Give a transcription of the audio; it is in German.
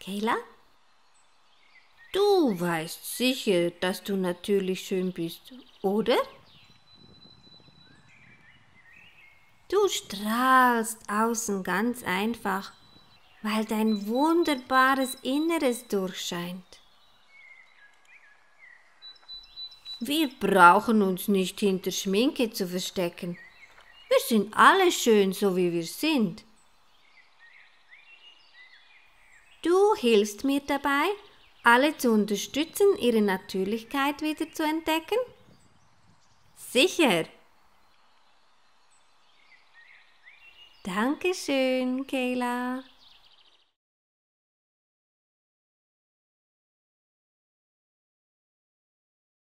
Kayla? Du weißt sicher, dass du natürlich schön bist, oder? Du strahlst außen ganz einfach, weil dein wunderbares Inneres durchscheint. Wir brauchen uns nicht hinter Schminke zu verstecken. Wir sind alle schön, so wie wir sind. Du hilfst mir dabei, alle zu unterstützen, ihre Natürlichkeit wieder zu entdecken? Sicher. Dankeschön, Kayla.